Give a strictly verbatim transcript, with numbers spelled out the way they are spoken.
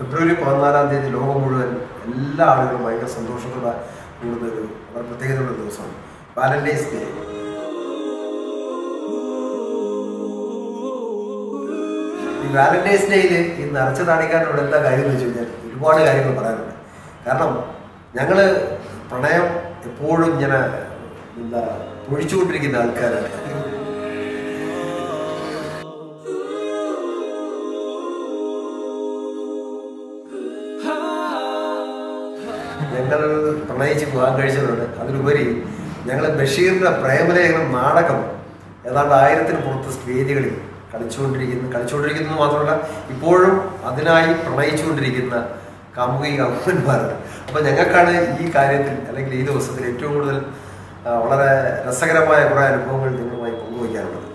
ഫെബ്രുവരി പതിനാലാം തീയതി ലോകം മുഴുവൻ എല്ലാ ആളുകളും ഭയങ്കര സന്തോഷത്തോടെ കൂടുന്ന ഒരു വളരെ പ്രത്യേകതയുള്ള ദിവസമാണ് വാലന്റൈൻസ് ഡേ. ഈ വാലന്റൈൻസ് ഡേയിൽ ഈ നിറച്ച താണിക്കാനോട് എന്താ കാര്യം എന്ന് വെച്ച് കഴിഞ്ഞാൽ ഒരുപാട് കാര്യങ്ങൾ പറയാനുണ്ട്. കാരണം ഞങ്ങൾ പ്രണയം എപ്പോഴും ഇങ്ങനെ എന്താ പൊഴിച്ചുകൊണ്ടിരിക്കുന്ന ആൾക്കാരാണ്. ഞങ്ങൾ പ്രണയിച്ച് പോകാൻ കഴിച്ചതുകൊണ്ട് അതിലുപരി ഞങ്ങൾ ബഷീറിൻ്റെ പ്രേമലേഖനം നാടകം ഏതാണ്ട് ആയിരത്തിന് പുറത്ത് സ്റ്റേജുകളിൽ കളിച്ചുകൊണ്ടിരിക്കുന്ന കളിച്ചുകൊണ്ടിരിക്കുന്നത് മാത്രമല്ല ഇപ്പോഴും അതിനായി പ്രണയിച്ചുകൊണ്ടിരിക്കുന്ന കാമുകിക അമ്മന്മാരാണ്. അപ്പം ഞങ്ങൾക്കാണ് ഈ കാര്യത്തിൽ അല്ലെങ്കിൽ ഈ ദിവസത്തിൽ ഏറ്റവും കൂടുതൽ വളരെ രസകരമായ കുറേ അനുഭവങ്ങൾ നിങ്ങളുമായി പങ്കുവയ്ക്കാറുള്ളത്.